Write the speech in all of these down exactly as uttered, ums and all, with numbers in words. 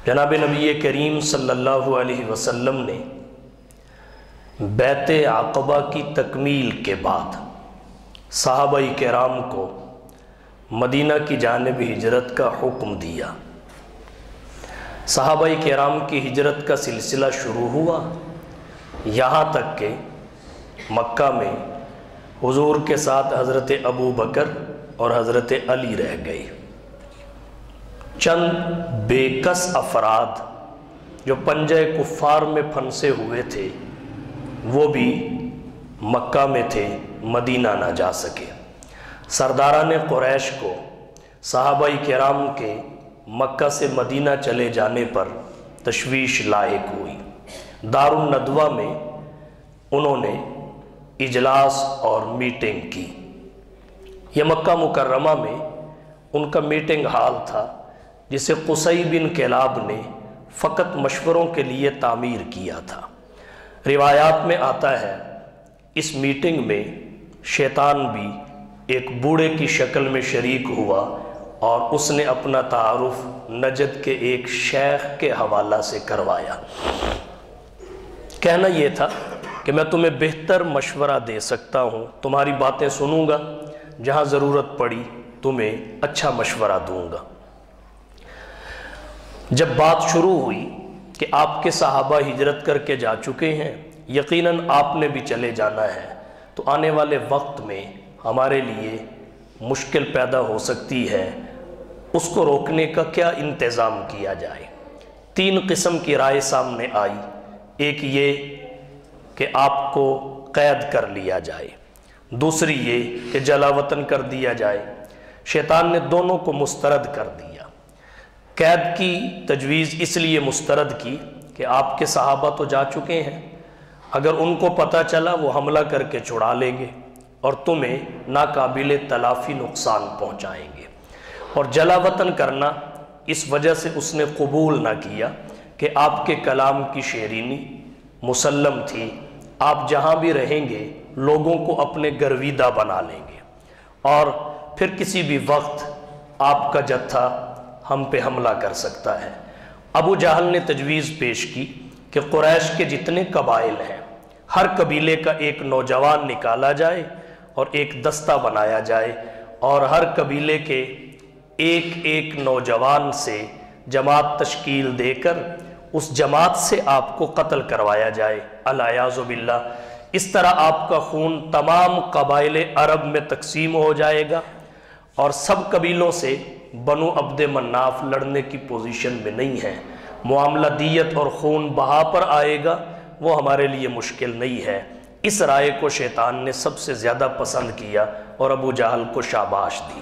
جناب نبی کریم صلی اللہ علیہ وسلم نے بیعت عقبہ کی تکمیل کے بعد صحابہ کرام کو مدینہ کی جانب ہجرت کا حکم دیا۔ صحابہ کرام کی ہجرت کا سلسلہ شروع ہوا یہاں تک کہ مکہ میں حضور کے ساتھ حضرت ابو بکر اور حضرت علی رہ گئی۔ چند بے کس افراد جو پنجہ کفار میں پھنسے ہوئے تھے وہ بھی مکہ میں تھے، مدینہ نہ جا سکے۔ سرداران قریش کو صحابہ کرام کے مکہ سے مدینہ چلے جانے پر تشویش لاحق ہوئی۔ دار الندوہ میں انہوں نے اجلاس اور میٹنگ کی۔ یہ مکہ مکرمہ میں ان کا میٹنگ ہال تھا جسے قصی بن کلاب نے فقط مشوروں کے لیے تعمیر کیا تھا۔ روایات میں آتا ہے اس میٹنگ میں شیطان بھی ایک بوڑھے کی شکل میں شریک ہوا اور اس نے اپنا تعارف نجد کے ایک شیخ کے حوالہ سے کروایا۔ کہنا یہ تھا کہ میں تمہیں بہتر مشورہ دے سکتا ہوں، تمہاری باتیں سنوں گا، جہاں ضرورت پڑی تمہیں اچھا مشورہ دوں گا۔ جب بات شروع ہوئی کہ آپ کے صحابہ ہجرت کر کے جا چکے ہیں، یقیناً آپ نے بھی چلے جانا ہے، تو آنے والے وقت میں ہمارے لیے مشکل پیدا ہو سکتی ہے، اس کو روکنے کا کیا انتظام کیا جائے۔ تین قسم کی رائے سامنے آئی۔ ایک یہ کہ آپ کو قید کر لیا جائے، دوسری یہ کہ جلا وطن کر دیا جائے۔ شیطان نے دونوں کو مسترد کر دیا۔ قید کی تجویز اس لیے مسترد کی کہ آپ کے صحابہ تو جا چکے ہیں، اگر ان کو پتہ چلا وہ حملہ کر کے چھڑا لیں گے اور تمہیں ناقابل تلافی نقصان پہنچائیں گے۔ اور جلا وطن کرنا اس وجہ سے اس نے قبول نہ کیا کہ آپ کے کلام کی شیرینی مسلم تھی، آپ جہاں بھی رہیں گے لوگوں کو اپنے گرویدہ بنا لیں گے اور پھر کسی بھی وقت آپ کا جتھا ہم پہ حملہ کر سکتا ہے۔ ابو جہل نے تجویز پیش کی کہ قریش کے جتنے قبائل ہیں ہر قبیلے کا ایک نوجوان نکالا جائے اور ایک دستہ بنایا جائے اور ہر قبیلے کے ایک ایک نوجوان سے جماعت تشکیل دے کر اس جماعت سے آپ کو قتل کروایا جائے، العیاذ باللہ۔ اس طرح آپ کا خون تمام قبائل عرب میں تقسیم ہو جائے گا اور سب قبیلوں سے بنو عبد مناف لڑنے کی پوزیشن میں نہیں ہے۔ معاملہ دیت اور خون بہا پر آئے گا، وہ ہمارے لیے مشکل نہیں ہے۔ اس رائے کو شیطان نے سب سے زیادہ پسند کیا اور ابو جہل کو شاباش دی۔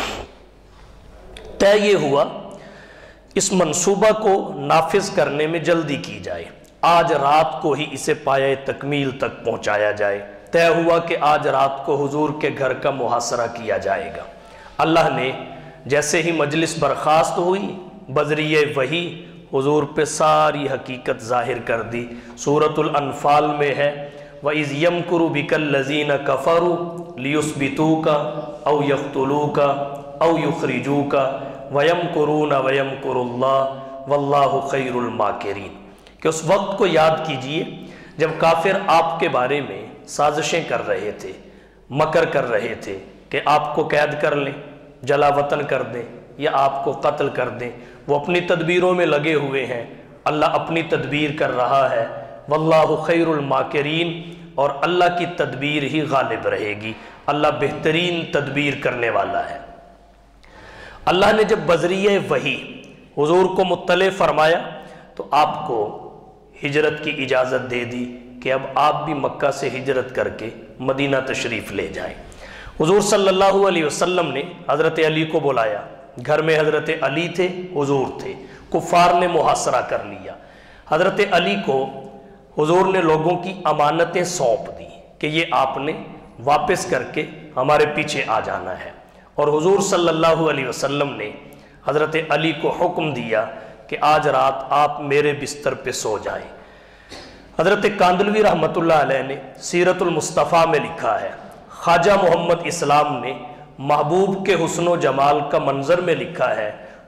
طے یہ ہوا اس منصوبہ کو نافذ کرنے میں جلدی کی جائے، آج رات کو ہی اسے پایہ تکمیل تک پہنچایا جائے۔ طے ہوا کہ آج رات کو حضور کے گھر کا محاصرہ کیا جائے گا۔ اللہ نے جیسے ہی مجلس برخاست ہوئی، بذریعہ وحی حضور پہ ساری حقیقت ظاہر کر دی۔ سورۃ الانفال میں ہے وَإِذْ يَمْكُرُ بِكَ الَّذِينَ كَفَرُوا لِيُثْبِتُوكَ أَوْ يَقْتُلُوكَ أَوْ يُخْرِجُوكَ وَيَمْكُرُونَ وَيَمْكُرُ اللَّهُ وَاللَّهُ خَيْرُ الْمَاكِرِينَ کہ اس وقت کو یاد کیجئے جب کافر آپ کے بارے میں سازشیں کر رہے تھے، مکر کر رہے تھے کہ آپ کو قید کر لیں، جلا وطن کر دیں یا آپ کو قتل کر دیں۔ وہ اپنی تدبیروں میں لگے ہوئے ہیں، اللہ اپنی تدبیر کر رہا ہے۔ واللہ خیر الماکرین، اور اللہ کی تدبیر ہی غالب رہے گی، اللہ بہترین تدبیر کرنے والا ہے۔ اللہ نے جب بذریعہ وحی حضور کو مطلع فرمایا تو آپ کو ہجرت کی اجازت دے دی کہ اب آپ بھی مکہ سے ہجرت کر کے مدینہ تشریف لے جائیں۔ حضور صلی اللہ علیہ وسلم نے حضرت علی کو بلایا، گھر میں حضرت علی تھے، حضور تھے، کفار نے محاصرہ کر لیا۔ حضرت علی کو حضور نے لوگوں کی امانتیں سونپ دی کہ یہ آپ نے واپس کر کے ہمارے پیچھے آ جانا ہے، اور حضور صلی اللہ علیہ وسلم نے حضرت علی کو حکم دیا کہ آج رات آپ میرے بستر پہ سو جائیں۔ حضرت کاندلوی رحمۃ اللہ علیہ نے سیرت المصطفیٰ میں لکھا ہے، خواجہ محمد اسلام نے محبوب کے حسن و جمال کا منظر میں لکھا ہے،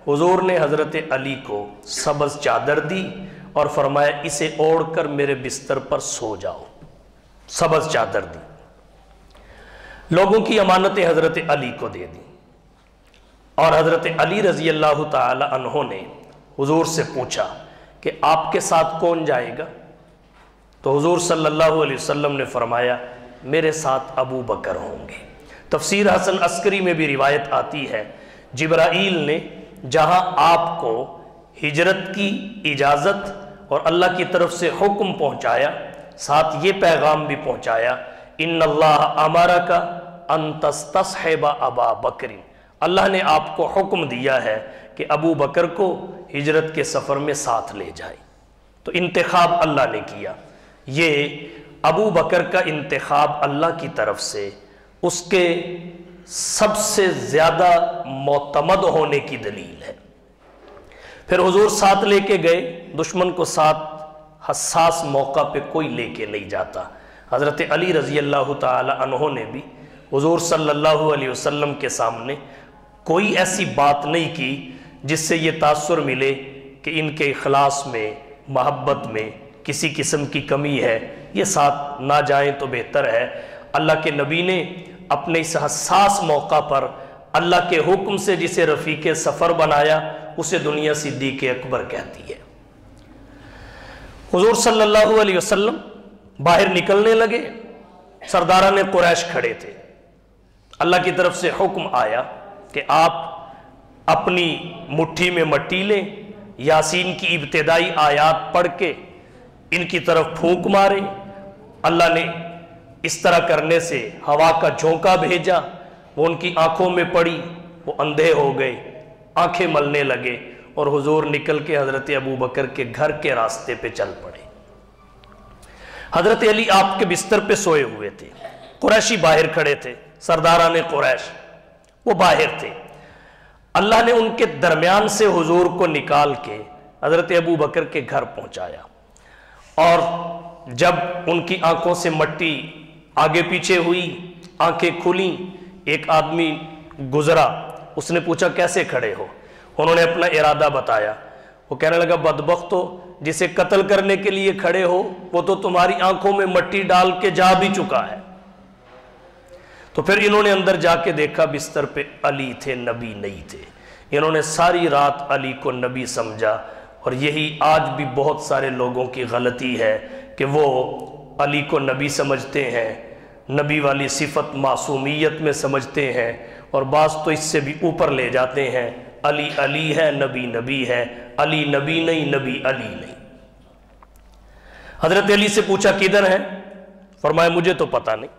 حضور نے حضرت علی کو سبز چادر دی اور فرمایا اسے اوڑھ کر میرے بستر پر سو جاؤ، سبز چادر دی۔ لوگوں کی امانتیں حضرت علی کو دے دی، اور حضرت علی رضی اللہ تعالی عنہ نے حضور سے پوچھا کہ آپ کے ساتھ کون جائے گا؟ تو حضور صلی اللہ علیہ وسلم نے فرمایا میرے ساتھ ابو بکر ہوں گے۔ تفسیر حسن عسکری میں بھی روایت آتی ہے جبرائیل نے جہاں آپ کو ہجرت کی اجازت اور اللہ کی طرف سے حکم پہنچایا، ساتھ یہ پیغام بھی پہنچایا ان اللہ امرک ان تستصحب ابا بکر، اللہ نے آپ کو حکم دیا ہے کہ ابو بکر کو ہجرت کے سفر میں ساتھ لے جائے۔ تو انتخاب اللہ نے کیا، یہ ابو بکر کا انتخاب اللہ کی طرف سے اس کے سب سے زیادہ معتمد ہونے کی دلیل ہے۔ پھر حضور ساتھ لے کے گئے، دشمن کو ساتھ حساس موقع پہ کوئی لے کے نہیں جاتا۔ حضرت علی رضی اللہ تعالی عنہ نے بھی حضور صلی اللہ علیہ وسلم کے سامنے کوئی ایسی بات نہیں کی جس سے یہ تاثر ملے کہ ان کے اخلاص میں، محبت میں کسی قسم کی کمی ہے، یہ ساتھ نہ جائیں تو بہتر ہے۔ اللہ کے نبی نے اپنے اس حساس موقع پر اللہ کے حکم سے جسے رفیق سفر بنایا اسے دنیا صدیق اکبر کہتی ہے۔ حضور صلی اللہ علیہ وسلم باہر نکلنے لگے، سرداران قریش کھڑے تھے، اللہ کی طرف سے حکم آیا کہ آپ اپنی مٹھی میں مٹی لیں، یاسین کی ابتدائی آیات پڑھ کے ان کی طرف پھونک مارے۔ اللہ نے اس طرح کرنے سے ہوا کا جھونکا بھیجا، وہ ان کی آنکھوں میں پڑی، وہ اندھے ہو گئے، آنکھیں ملنے لگے، اور حضور نکل کے حضرت ابو بکر کے گھر کے راستے پہ چل پڑے۔ حضرت علی آپ کے بستر پہ سوئے ہوئے تھے، قریشی باہر کھڑے تھے، سرداران قریش وہ باہر تھے۔ اللہ نے ان کے درمیان سے حضور کو نکال کے حضرت ابو بکر کے گھر پہنچایا، اور جب ان کی آنکھوں سے مٹی آگے پیچھے ہوئی، آنکھیں کھلیں، ایک آدمی گزرا، اس نے پوچھا کیسے کھڑے ہو؟ انہوں نے اپنا ارادہ بتایا۔ وہ کہنے لگا بدبختو، جسے قتل کرنے کے لیے کھڑے ہو وہ تو تمہاری آنکھوں میں مٹی ڈال کے جا بھی چکا ہے۔ تو پھر انہوں نے اندر جا کے دیکھا بستر پہ علی تھے، نبی نہیں تھے۔ انہوں نے ساری رات علی کو نبی سمجھا، اور یہی آج بھی بہت سارے لوگوں کی غلطی ہے کہ وہ علی کو نبی سمجھتے ہیں، نبی والی صفت معصومیت میں سمجھتے ہیں، اور بعض تو اس سے بھی اوپر لے جاتے ہیں، علی علی ہے، نبی نبی ہے، علی نبی نہیں، نبی علی نہیں۔ حضرت علی سے پوچھا کدھر ہے؟ فرمایا مجھے تو پتہ نہیں۔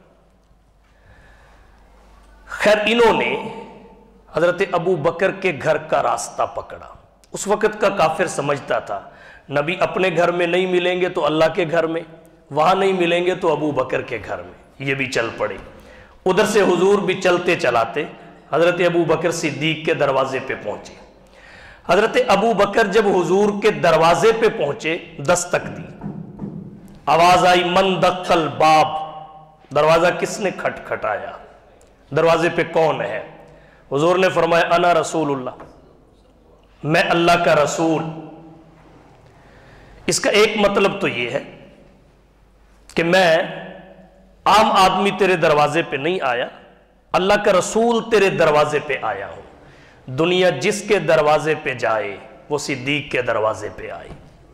خیر انہوں نے حضرت ابو بکر کے گھر کا راستہ پکڑا۔ اس وقت کا کافر سمجھتا تھا نبی اپنے گھر میں نہیں ملیں گے تو اللہ کے گھر میں، وہاں نہیں ملیں گے تو ابو بکر کے گھر میں، یہ بھی چل پڑے۔ ادھر سے حضور بھی چلتے چلاتے حضرت ابو بکر صدیق کے دروازے پہ پہنچے۔ حضرت ابو بکر جب حضور کے دروازے پہ پہنچے، دستک دی، آواز آئی من دق الباب، دروازہ کس نے کھٹ کھٹایا؟ دروازے پہ کون ہے؟ حضور نے فرمایا انا رسول اللہ، میں اللہ کا رسول۔ اس کا ایک مطلب تو یہ ہے کہ میں عام آدمی تیرے دروازے پہ نہیں آیا، اللہ کا رسول تیرے دروازے پہ آیا ہوں۔ دنیا جس کے دروازے پہ جائے وہ صدیق کے دروازے پہ آئے،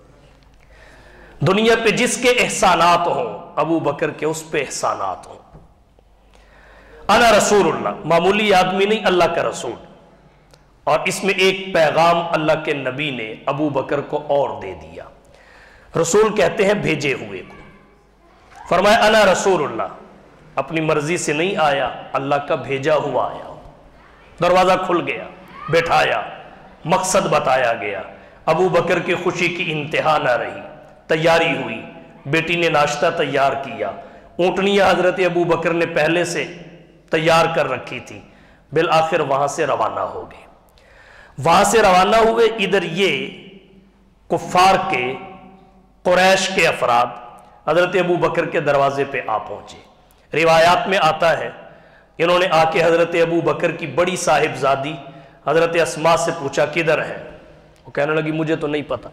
دنیا پہ جس کے احسانات ہوں ابو بکر کے اس پہ احسانات ہوں۔ انا رسول اللہ، معمولی آدمی نہیں، اللہ کا رسول۔ اور اس میں ایک پیغام اللہ کے نبی نے ابو بکر کو اور دے دیا۔ رسول کہتے ہیں بھیجے ہوئے کو۔ فرمایا انا رسول اللہ، اپنی مرضی سے نہیں آیا، اللہ کا بھیجا ہوا آیا۔ دروازہ کھل گیا، بیٹھایا، مقصد بتایا گیا۔ ابو بکر کی خوشی کی انتہا نہ رہی، تیاری ہوئی، بیٹی نے ناشتہ تیار کیا، اونٹنیاں حضرت ابو بکر نے پہلے سے تیار کر رکھی تھی، بالآخر وہاں سے روانہ ہو گئے۔ وہاں سے روانہ ہوئے، ادھر یہ کفار کے، قریش کے افراد حضرت ابو بکر کے دروازے پہ آ پہنچے۔ روایات میں آتا ہے انہوں نے آ کے حضرت ابو بکر کی بڑی صاحبزادی حضرت اسما سے پوچھا کدھر ہے؟ وہ کہنے لگی مجھے تو نہیں پتا۔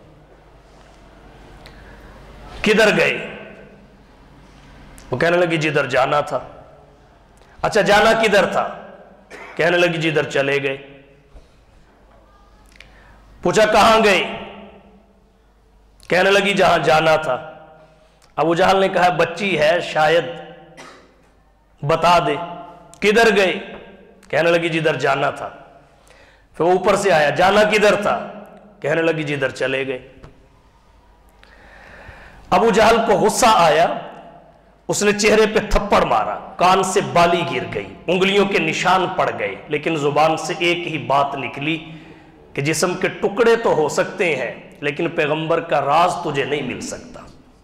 کدھر گئے؟ وہ کہنے لگی جدھر جانا تھا۔ اچھا جانا کدھر تھا؟ کہنے لگی جدھر چلے گئے۔ پوچھا کہاں گئے؟ کہنے لگی جہاں جانا تھا۔ ابو جہل نے کہا بچی ہے شاید بتا دے، کدھر گئے؟ کہنے لگی جدھر جانا تھا۔ پھر اوپر سے آیا جانا کدھر تھا؟ کہنے لگی جدھر چلے گئے۔ ابو جہل کو غصہ آیا، اس نے چہرے پہ تھپڑ مارا، کان سے بالی گر گئی، انگلیوں کے نشان پڑ گئے، لیکن زبان سے ایک ہی بات نکلی کہ جسم کے ٹکڑے تو ہو سکتے ہیں لیکن پیغمبر کا راز تجھے نہیں مل سکتا۔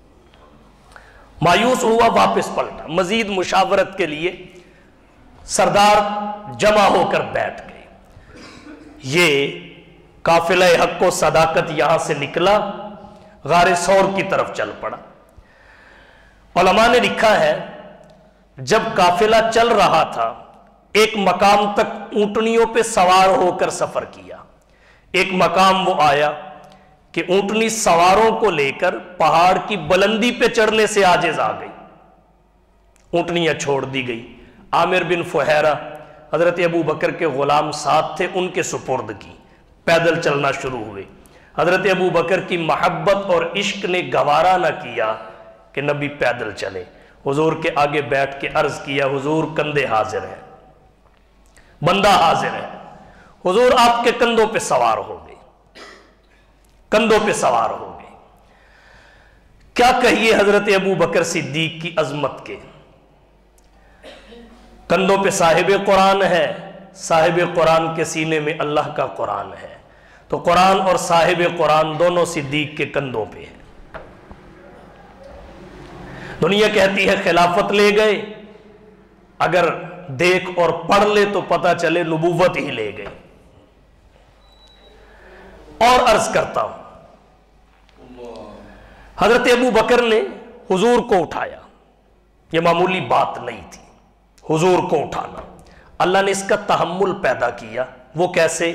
مایوس ہوا، واپس پلٹا، مزید مشاورت کے لیے سردار جمع ہو کر بیٹھ گئے۔ یہ قافلہ حق و صداقت یہاں سے نکلا، غار ثور کی طرف چل پڑا۔ علماء نے لکھا ہے جب قافلہ چل رہا تھا ایک مقام تک اونٹنیوں پہ سوار ہو کر سفر کیا۔ ایک مقام وہ آیا کہ اونٹنی سواروں کو لے کر پہاڑ کی بلندی پہ چڑھنے سے عاجز آ گئی، اونٹنیاں چھوڑ دی گئی۔ عامر بن فہیرہ حضرت ابو بکر کے غلام ساتھ تھے، ان کے سپرد کی، پیدل چلنا شروع ہوئے۔ حضرت ابو بکر کی محبت اور عشق نے گوارا نہ کیا کہ نبی پیدل چلے، حضور کے آگے بیٹھ کے عرض کیا حضور کندھے حاضر ہیں، بندہ حاضر ہے۔ حضور آپ کے کندھوں پہ سوار ہو گئے، کندھوں پہ سوار ہو گئے۔ کیا کہیے حضرت ابو بکر صدیق کی عظمت کے، کندھوں پہ صاحب قرآن ہے، صاحب قرآن کے سینے میں اللہ کا قرآن ہے، تو قرآن اور صاحب قرآن دونوں صدیق کے کندھوں پہ ہیں۔ دنیا کہتی ہے خلافت لے گئے، اگر دیکھ اور پڑھ لے تو پتہ چلے نبوت ہی لے گئے۔ اور عرض کرتا ہوں حضرت ابو بکر نے حضور کو اٹھایا، یہ معمولی بات نہیں تھی حضور کو اٹھانا، اللہ نے اس کا تحمل پیدا کیا۔ وہ کیسے؟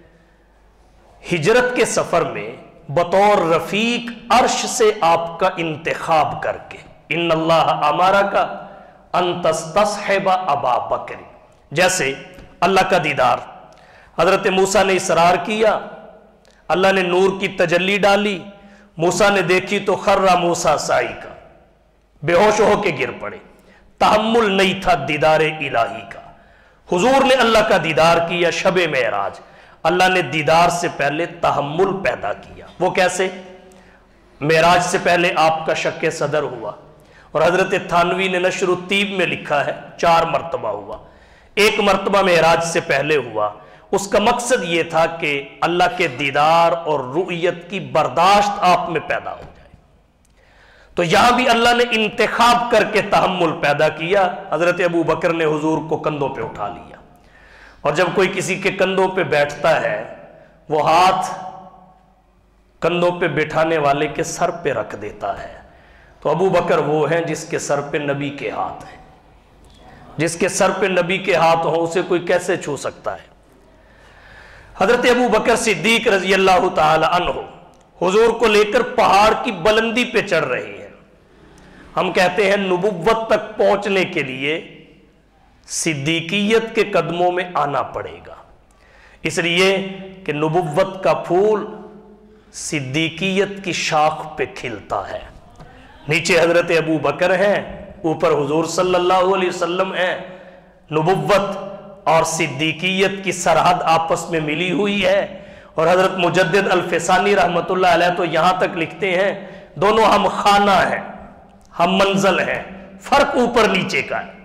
ہجرت کے سفر میں بطور رفیق عرش سے آپ کا انتخاب کر کے، ان اللہ امارا کا ان تستصحب ابا بکر، جیسے اللہ کا دیدار، حضرت موسیٰ نے اصرار کیا، اللہ نے نور کی تجلی ڈالی، موسیٰ نے دیکھی تو خرّ موسیٰ صاعقہ، بے ہوش ہو کے گر پڑے، تحمل نہیں تھا دیدار الہی کا۔ حضور نے اللہ کا دیدار کیا شب معراج، اللہ نے دیدار سے پہلے تحمل پیدا کیا۔ وہ کیسے؟ معراج سے پہلے آپ کا شک صدر ہوا، اور حضرت تھانوی نے نشر الطیب میں لکھا ہے چار مرتبہ ہوا، ایک مرتبہ معراج سے پہلے ہوا۔ اس کا مقصد یہ تھا کہ اللہ کے دیدار اور رؤیت کی برداشت آپ میں پیدا ہو جائے۔ تو یہاں بھی اللہ نے انتخاب کر کے تحمل پیدا کیا، حضرت ابو بکر نے حضور کو کندھوں پہ اٹھا لیا، اور جب کوئی کسی کے کندھوں پہ بیٹھتا ہے وہ ہاتھ کندھوں پہ بٹھانے والے کے سر پہ رکھ دیتا ہے، تو ابو بکر وہ ہیں جس کے سر پہ نبی کے ہاتھ ہیں، جس کے سر پہ نبی کے ہاتھ ہوں اسے کوئی کیسے چھو سکتا ہے۔ حضرت ابو بکر صدیق رضی اللہ تعالی عنہ حضور کو لے کر پہاڑ کی بلندی پہ چڑھ رہے ہیں۔ ہم کہتے ہیں نبوت تک پہنچنے کے لیے صدیقیت کے قدموں میں آنا پڑے گا، اس لیے کہ نبوت کا پھول صدیقیت کی شاخ پہ کھلتا ہے۔ نیچے حضرت ابو بکر ہیں، اوپر حضور صلی اللہ علیہ وسلم ہیں۔ نبوت اور صدیقیت کی سرحد آپس میں ملی ہوئی ہے، اور حضرت مجدد الفسانی رحمت اللہ علیہ تو یہاں تک لکھتے ہیں دونوں ہم خانہ ہیں، ہم منزل ہیں، فرق اوپر نیچے کا ہے۔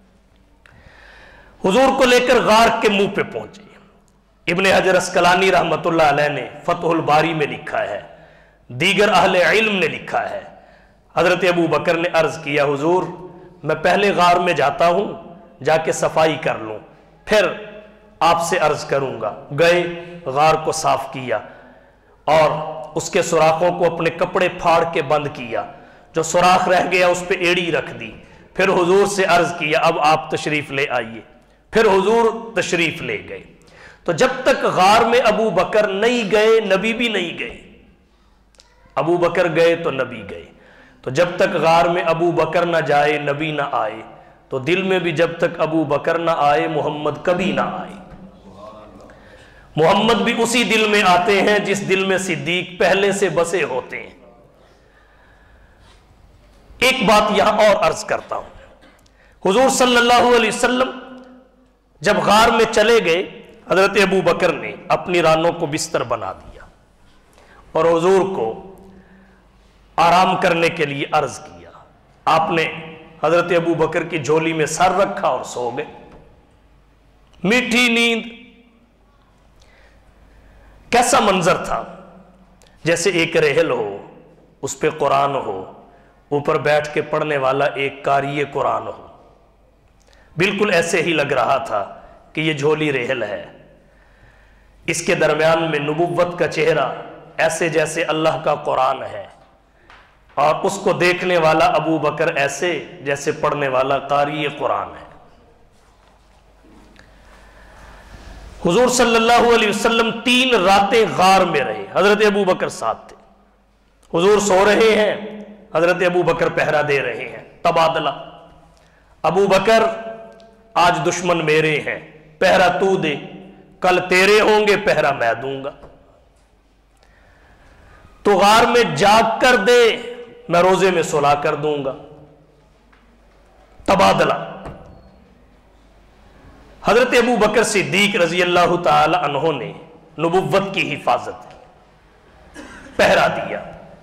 حضور کو لے کر غار کے منہ پہ پہنچے۔ ابن حجر اسقلانی رحمت اللہ علیہ نے فتح الباری میں لکھا ہے، دیگر اہل علم نے لکھا ہے، حضرت ابو بکر نے عرض کیا حضور میں پہلے غار میں جاتا ہوں، جا کے صفائی کر لوں، پھر آپ سے عرض کروں گا۔ گئے، غار کو صاف کیا اور اس کے سوراخوں کو اپنے کپڑے پھاڑ کے بند کیا، جو سوراخ رہ گیا اس پہ ایڑی رکھ دی، پھر حضور سے عرض کیا اب آپ تشریف لے آئیے، پھر حضور تشریف لے گئے۔ تو جب تک غار میں ابو بکر نہیں گئے نبی بھی نہیں گئے. ابو بکر گئے تو نبی گئے. تو جب تک غار میں ابو بکر نہ جائے نبی نہ آئے, تو دل میں بھی جب تک ابو بکر نہ آئے محمد کبھی نہ آئے. محمد بھی اسی دل میں آتے ہیں جس دل میں صدیق پہلے سے بسے ہوتے ہیں. ایک بات یہاں اور عرض کرتا ہوں. حضور صلی اللہ علیہ وسلم جب غار میں چلے گئے, حضرت ابو بکر نے اپنی رانوں کو بستر بنا دیا اور حضور کو آرام کرنے کے لیے عرض کیا. آپ نے حضرت ابو بکر کی جھولی میں سر رکھا اور سو گئے. میٹھی نیند. کیسا منظر تھا, جیسے ایک ریحل ہو, اس پہ قرآن ہو, اوپر بیٹھ کے پڑھنے والا ایک قاری قرآن ہو. بالکل ایسے ہی لگ رہا تھا کہ یہ جھولی ریحل ہے, اس کے درمیان میں نبوت کا چہرہ ایسے جیسے اللہ کا قرآن ہے, اور اس کو دیکھنے والا ابو بکر ایسے جیسے پڑھنے والا قاری قرآن ہے. حضور صلی اللہ علیہ وسلم تین راتیں غار میں رہے. حضرت ابو بکر ساتھ تھے. حضور سو رہے ہیں, حضرت ابو بکر پہرا دے رہے ہیں. تبادلہ. ابو بکر آج دشمن میرے ہیں, پہرا تو دے, کل تیرے ہوں گے, پہرا میں دوں گا. تو غار میں جاگ کر دے, میں روزے میں سلا کر دوں گا. تبادلہ. حضرت ابو بکر صدیق رضی اللہ تعالی عنہ نے نبوت کی حفاظت پہرا دیا.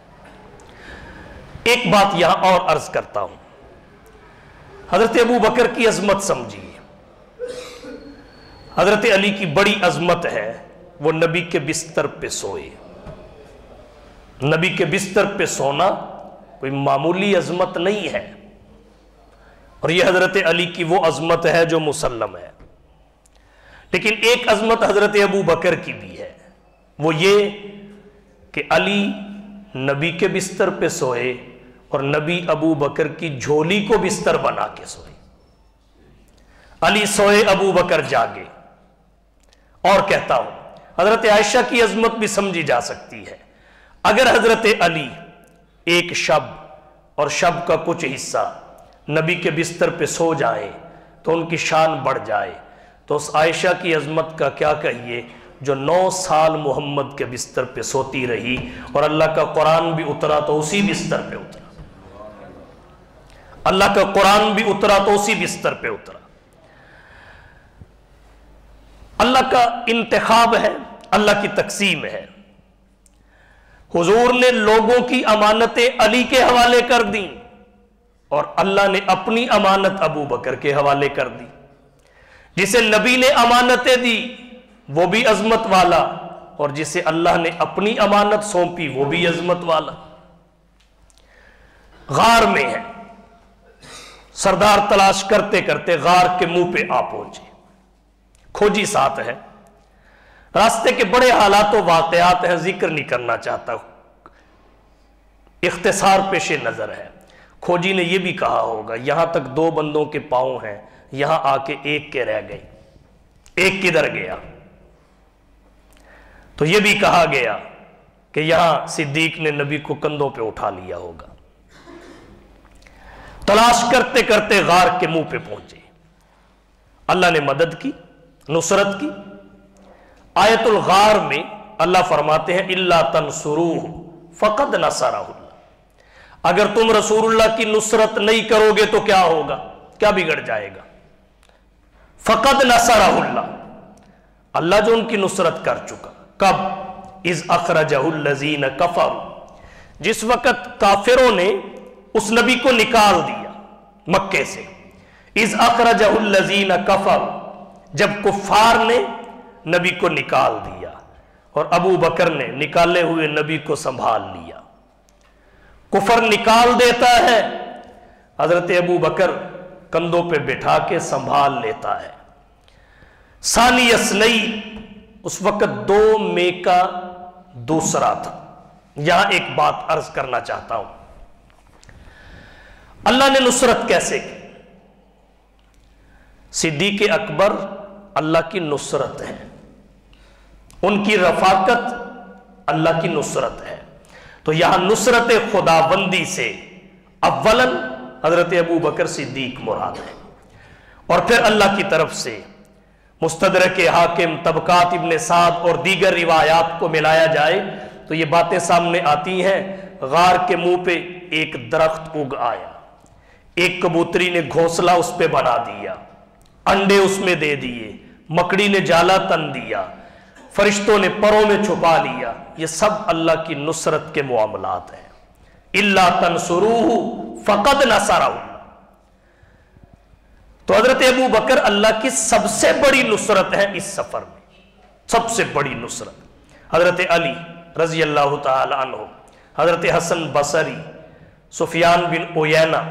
ایک بات یہاں اور عرض کرتا ہوں. حضرت ابو بکر کی عظمت سمجھیے. حضرت علی کی بڑی عظمت ہے, وہ نبی کے بستر پہ سوئے. نبی کے بستر پہ سونا کوئی معمولی عظمت نہیں ہے, اور یہ حضرت علی کی وہ عظمت ہے جو مسلم ہے. لیکن ایک عظمت حضرت ابو بکر کی بھی ہے, وہ یہ کہ علی نبی کے بستر پہ سوئے اور نبی ابو بکر کی جھولی کو بستر بنا کے سوئے. علی سوئے, ابو بکر جاگے. اور کہتا ہوں, حضرت عائشہ کی عظمت بھی سمجھی جا سکتی ہے. اگر حضرت علی ایک شب اور شب کا کچھ حصہ نبی کے بستر پہ سو جائیں تو ان کی شان بڑھ جائے, تو اس عائشہ کی عظمت کا کیا کہیے جو نو سال محمد کے بستر پہ سوتی رہی, اور اللہ کا قرآن بھی اترا تو اسی بستر پہ اترا. اللہ کا قرآن بھی اترا تو اسی بستر پہ اترا. اللہ کا انتخاب ہے, اللہ کی تقسیم ہے. حضور نے لوگوں کی امانتیں علی کے حوالے کر دیں, اور اللہ نے اپنی امانت ابو بکر کے حوالے کر دی. جسے نبی نے امانتیں دی وہ بھی عظمت والا, اور جسے اللہ نے اپنی امانت سونپی وہ بھی عظمت والا. غار میں ہے, سردار تلاش کرتے کرتے غار کے منہ پہ آ پہنچے. کھوجی ساتھ ہے. راستے کے بڑے حالات و واقعات ہیں, ذکر نہیں کرنا چاہتا, اختصار پیش نظر ہے. کھوجی نے یہ بھی کہا ہوگا یہاں تک دو بندوں کے پاؤں ہیں, یہاں آ کے ایک کے رہ گئے, ایک کدھر گیا؟ تو یہ بھی کہا گیا کہ یہاں صدیق نے نبی کو کندھوں پہ اٹھا لیا ہوگا. تلاش کرتے کرتے غار کے منہ پہ پہنچے. اللہ نے مدد کی, نصرت کی. آیت الغار میں اللہ فرماتے ہیں الا تنصروہ فقد نصرہ اللہ. اگر تم رسول اللہ کی نصرت نہیں کرو گے تو کیا ہوگا, کیا بگڑ جائے گا؟ فقد نصرہ اللہ, اللہ جو ان کی نصرت کر چکا. کب؟ اذ اخرجہ الذین کفروا, جس وقت کافروں نے اس نبی کو نکال دیا مکے سے. اذ اخرجہ الذین کفروا, جب کفار نے نبی کو نکال دیا اور ابو بکر نے نکالے ہوئے نبی کو سنبھال لیا. کفر نکال دیتا ہے, حضرت ابو بکر کندھوں پہ بٹھا کے سنبھال لیتا ہے. ثانی اثنین, اس وقت دو میں کا دوسرا تھا. یہاں ایک بات عرض کرنا چاہتا ہوں, اللہ نے نصرت کیسے کی؟ صدیق اکبر اللہ کی نصرت ہے, ان کی رفاقت اللہ کی نصرت ہے۔ تو یہاں نصرت خداوندی سے اولن حضرت ابو بکر صدیق مراد ہے، اور پھر اللہ کی طرف سے مستدرک حاکم، طبقات ابن سعد اور دیگر روایات کو ملایا جائے تو یہ باتیں سامنے آتی ہیں۔ غار کے منہ پہ ایک درخت اگ آیا، ایک کبوتری نے گھونسلہ اس پہ بنا دیا، انڈے اس میں دے دیے، مکڑی نے جالا تن دیا، فرشتوں نے پروں میں چھپا لیا۔ یہ سب اللہ کی نصرت کے معاملات ہیں۔ اِلَّا تَنْصُرُوهُ فَقَدْ نَصَرَهُ۔ تو حضرت ابو بکر اللہ کی سب سے بڑی نصرت ہے اس سفر میں، سب سے بڑی نصرت۔ حضرت علی رضی اللہ تعالی عنہ، حضرت حسن بصری، سفیان بن عیینہ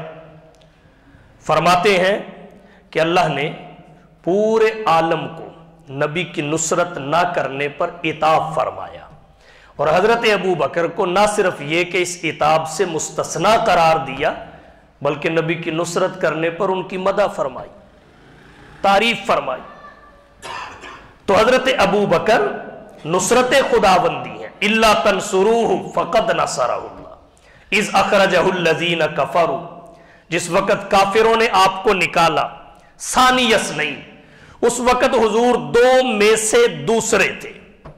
فرماتے ہیں کہ اللہ نے پورے عالم کو نبی کی نصرت نہ کرنے پر عتاب فرمایا، اور حضرت ابو بکر کو نہ صرف یہ کہ اس عتاب سے مستثنا قرار دیا بلکہ نبی کی نصرت کرنے پر ان کی مدح فرمائی، تعریف فرمائی۔ تو حضرت ابو بکر نصرت خداوندی ہیں۔ اِلَّا تَنْصُرُوهُ فَقَدْ نَصَرَهُ اللَّهُ اِذْ أَخْرَجَهُ الَّذِينَ كَفَرُوا، جس وقت کافروں نے آپ کو نکالا، ثانی اثنین، اس وقت حضور دو میں سے دوسرے تھے۔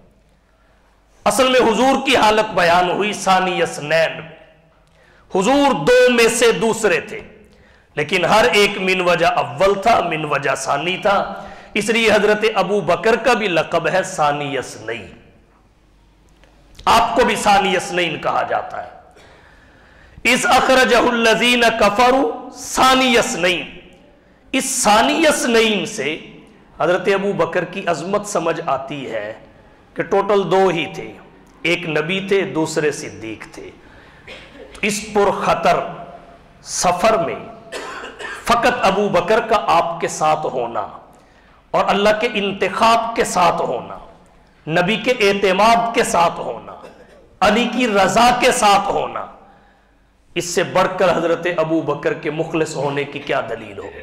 اصل میں حضور کی حالت بیان ہوئی ثانی اثنین، حضور دو میں سے دوسرے تھے، لیکن ہر ایک من وجہ اول تھا، من وجہ ثانی تھا، اس لیے حضرت ابو بکر کا بھی لقب ہے ثانی اثنین، آپ کو بھی ثانی اثنین کہا جاتا ہے۔ اِذْ أَخْرَجَهُ الَّذِينَ كَفَرُوا ثَانِيَ اثْنَيْنِ، اس ثانی اثنین سے حضرت ابو بکر کی عظمت سمجھ آتی ہے کہ ٹوٹل دو ہی تھے، ایک نبی تھے، دوسرے صدیق تھے۔ اس پر خطر سفر میں فقط ابو بکر کا آپ کے ساتھ ہونا اور اللہ کے انتخاب کے ساتھ ہونا، نبی کے اعتماد کے ساتھ ہونا، علی کی رضا کے ساتھ ہونا، اس سے بڑھ کر حضرت ابو بکر کے مخلص ہونے کی کیا دلیل ہو۔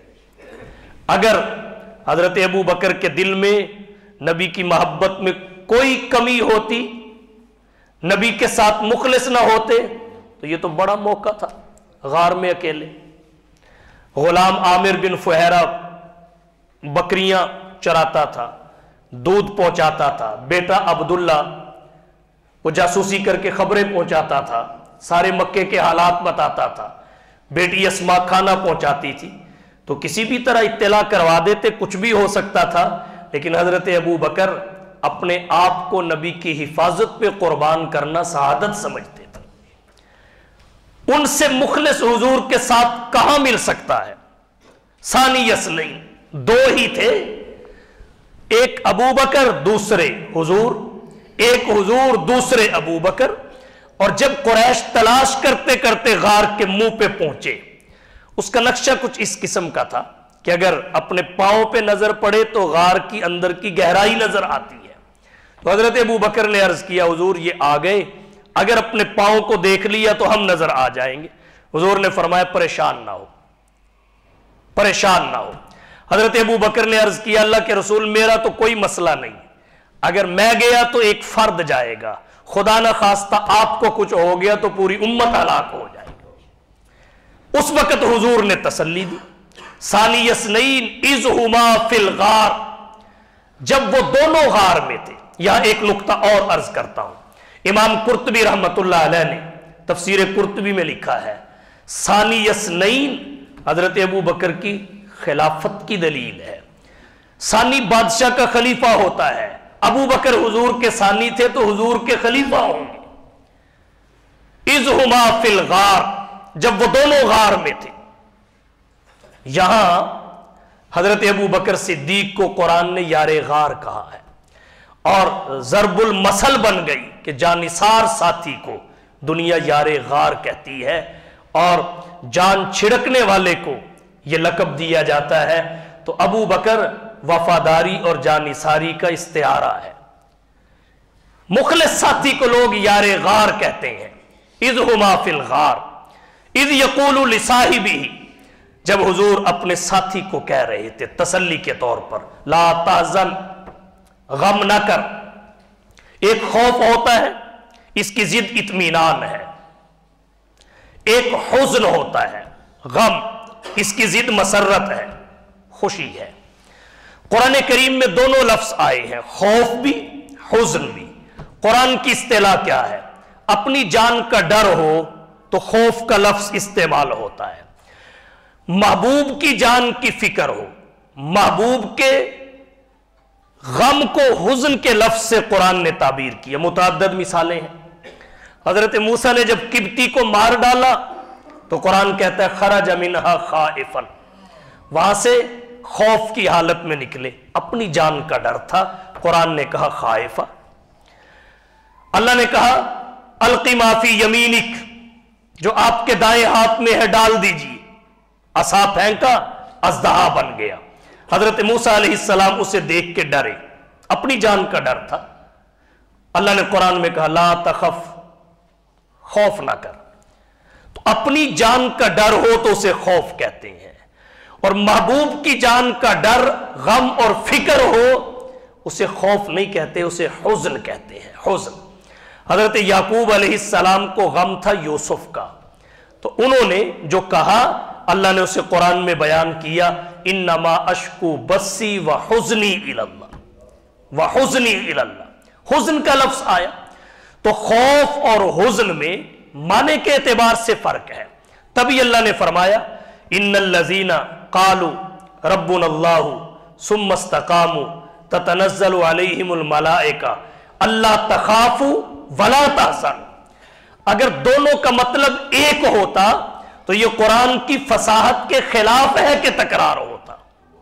اگر حضرت ابو بکر کے دل میں نبی کی محبت میں کوئی کمی ہوتی، نبی کے ساتھ مخلص نہ ہوتے، تو یہ تو بڑا موقع تھا غار میں اکیلے۔ غلام عامر بن فہیرہ بکریاں چراتا تھا، دودھ پہنچاتا تھا، بیٹا عبداللہ وہ جاسوسی کر کے خبریں پہنچاتا تھا، سارے مکے کے حالات بتاتا تھا، بیٹی اسما کھانا پہنچاتی تھی، تو کسی بھی طرح اطلاع کروا دیتے، کچھ بھی ہو سکتا تھا، لیکن حضرت ابو بکر اپنے آپ کو نبی کی حفاظت پہ قربان کرنا سعادت سمجھتے تھے۔ ان سے مخلص حضور کے ساتھ کہاں مل سکتا ہے؟ ثانی اثنین، دو ہی تھے، ایک ابو بکر دوسرے حضور، ایک حضور دوسرے ابو بکر۔ اور جب قریش تلاش کرتے کرتے غار کے منہ پہ پہنچے، اس کا نقشہ کچھ اس قسم کا تھا کہ اگر اپنے پاؤں پہ نظر پڑے تو غار کی اندر کی گہرائی نظر آتی ہے۔ تو حضرت ابو بکر نے عرض کیا حضور یہ آ گئے، اگر اپنے پاؤں کو دیکھ لیا تو ہم نظر آ جائیں گے۔ حضور نے فرمایا پریشان نہ ہو، پریشان نہ ہو۔ حضرت ابو بکر نے عرض کیا اللہ کے رسول میرا تو کوئی مسئلہ نہیں، اگر میں گیا تو ایک فرد جائے گا، خدا نہ خواستہ آپ کو کچھ ہو گیا تو پوری امت ہلاک ہو جائے گی۔ اس وقت حضور نے تسلی دی۔ ثانی اثنین اذ ہما فی الغار، جب وہ دونوں غار میں تھے۔ یہاں ایک نقطہ اور عرض کرتا ہوں، امام قرطبی رحمت اللہ علیہ نے تفسیر قرطبی میں لکھا ہے ثانی اثنین حضرت ابو بکر کی خلافت کی دلیل ہے۔ ثانی بادشاہ کا خلیفہ ہوتا ہے، ابو بکر حضور کے ثانی تھے تو حضور کے خلیفہ ہوں گے۔ اذ ہما فی الغار، جب وہ دونوں غار میں تھے۔ یہاں حضرت ابو بکر صدیق کو قرآن نے یار غار کہا ہے اور ضرب المثل بن گئی کہ جانثار ساتھی کو دنیا یار غار کہتی ہے اور جان چھڑکنے والے کو یہ لقب دیا جاتا ہے۔ تو ابو بکر وفاداری اور جانثاری کا استعارہ ہے۔ مخلص ساتھی کو لوگ یار غار کہتے ہیں۔ اذ ہما فی الغار اذ یقول لصاحبہ، جب حضور اپنے ساتھی کو کہہ رہے تھے تسلی کے طور پر لا تحزن، غم نہ کر، ایک خوف ہوتا ہے، اس کی ضد اطمینان ہے، ایک حزن ہوتا ہے، غم، اس کی ضد مسرت ہے، خوشی ہے۔ قرآن کریم میں دونوں لفظ آئے ہیں، خوف بھی حزن بھی۔ قرآن کی اصطلاح کیا ہے؟ اپنی جان کا ڈر ہو تو خوف کا لفظ استعمال ہوتا ہے، محبوب کی جان کی فکر ہو، محبوب کے غم کو حزن کے لفظ سے قرآن نے تعبیر کیا۔ متعدد مثالیں ہیں۔ حضرت موسیٰ نے جب قبطی کو مار ڈالا تو قرآن کہتا ہے خرج منہا خائفا، وہاں سے خوف کی حالت میں نکلے، اپنی جان کا ڈر تھا، قرآن نے کہا خائفا۔ اللہ نے کہا القی ما فی یمینک، جو آپ کے دائیں ہاتھ میں ہے ڈال دیجیے، عصا پھینکا، اژدہا بن گیا۔ حضرت موسیٰ علیہ السلام اسے دیکھ کے ڈرے، اپنی جان کا ڈر تھا۔ اللہ نے قرآن میں کہا لا تخف، خوف نہ کر۔ تو اپنی جان کا ڈر ہو تو اسے خوف کہتے ہیں، اور محبوب کی جان کا ڈر، غم اور فکر ہو اسے خوف نہیں کہتے، اسے حزن کہتے ہیں، حزن۔ حضرت یعقوب علیہ السلام کو غم تھا یوسف کا، تو انہوں نے جو کہا اللہ نے اسے قرآن میں بیان کیا انما اشکو بسی وحزنی الی اللہ، وحزنی الی اللہ، حزن کا لفظ آیا۔ تو خوف اور حزن میں معنی کے اعتبار سے فرق ہے۔ تبھی اللہ نے فرمایا ان الذین قالوا ربنا اللہ ثم استقاموا تتنزل علیہم الملائکہ الا تخافوا ولا تحزنوا۔ اگر دونوں کا مطلب ایک ہوتا تو یہ قرآن کی فصاحت کے خلاف ہے کہ تکرار ہوتا؟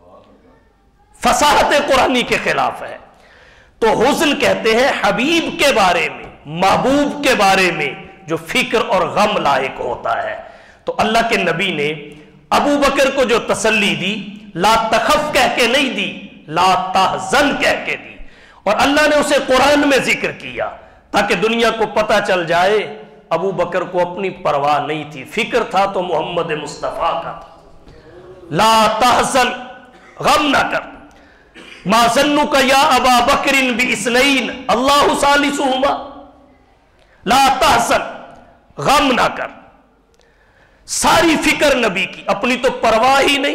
فصاحت قرآنی کے خلاف ہے۔ تو حزن کہتے ہیں حبیب کے بارے میں، محبوب کے بارے میں جو فکر اور غم لاحق ہوتا ہے۔ تو اللہ کے نبی نے ابو بکر کو جو تسلی دی لا تخف کہہ کے نہیں دی، لا تحزن کہہ کے دی، اور اللہ نے اسے قرآن میں ذکر کیا تاکہ دنیا کو پتہ چل جائے ابو بکر کو اپنی پرواہ نہیں تھی، فکر تھا تو محمد مصطفیٰ کا تھا۔ لا تحزن، غم نہ کر۔ ما ظنک یا ابا بکر باثنین اللہ ثالثہما، لا تحزن، غم نہ کر۔ ساری فکر نبی کی، اپنی تو پرواہ ہی نہیں۔